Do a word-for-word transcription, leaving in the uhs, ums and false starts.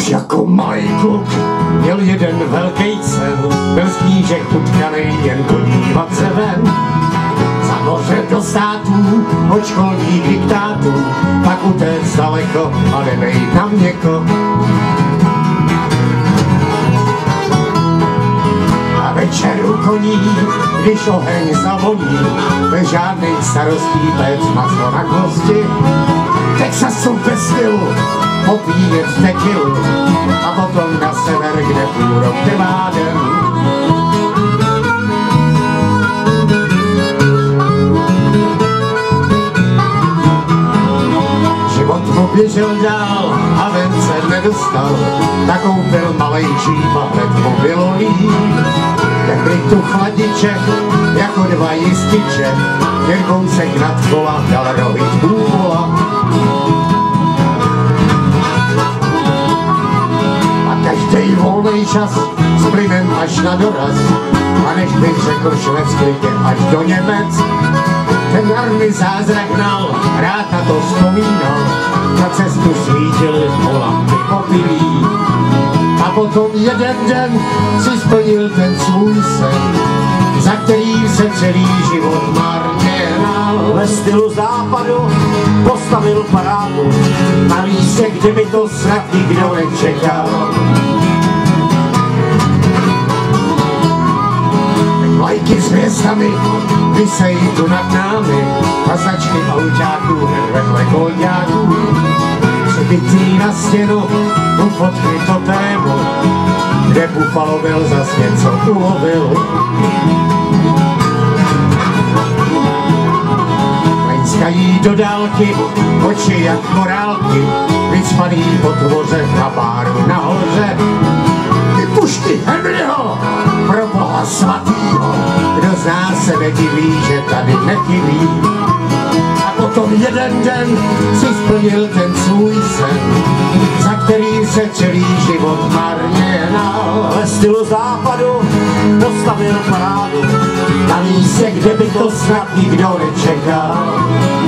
Už jako malý kluk měl jeden velký sen, byl z knížek utkanej jen podívat se ven. Za moře do států, od školních diktátů, pak utéct daleko a nebejt tam něko. A večer u koní, když oheň zavoní, bez žádných starostí, bez maslo na kosti, Texasu bez stylu, popíjet tequilu a potom na sever, kde půl rok trvá den. Život mu běžel dál a ven se nedostal, tak koupil malej žíp a hned mu bylo líp. Tehdy tu chladiče, jako dva jističe, jen kousek nad kola dal rohit bůvola. Každej volnej čas s plynem až na doraz, a než bych řekl švédsky až do Němec, ten jarný zázrak hnal, rád na to vzpomínal, na cestu svítily lampy popilí. A potom jeden den si splnil ten svůj sen, za který se celý život marně hnal. Ve stylu západu postavil parádu na místě, kde by to snad nikdo nečekal. Vlajky s hvězdami vysejí tu nad námi a značky autáků hned vedle koňáků. Přibitý na stěnu u fotky totému, kde Buffalo byl zas něco ulovil. Lenskají do dálky oči jak morálky, vycpaný po tvoře na báru nahoře. Ty pušky Henryho, pro boha svatýho, kdo z nás se nediví, že tady nechybí. A potom jeden den si splnil ten svůj sen, za který se celý život marně hnal. Ve stylu západu postavil parádu na místě, kde by to snad nikdo nečekal.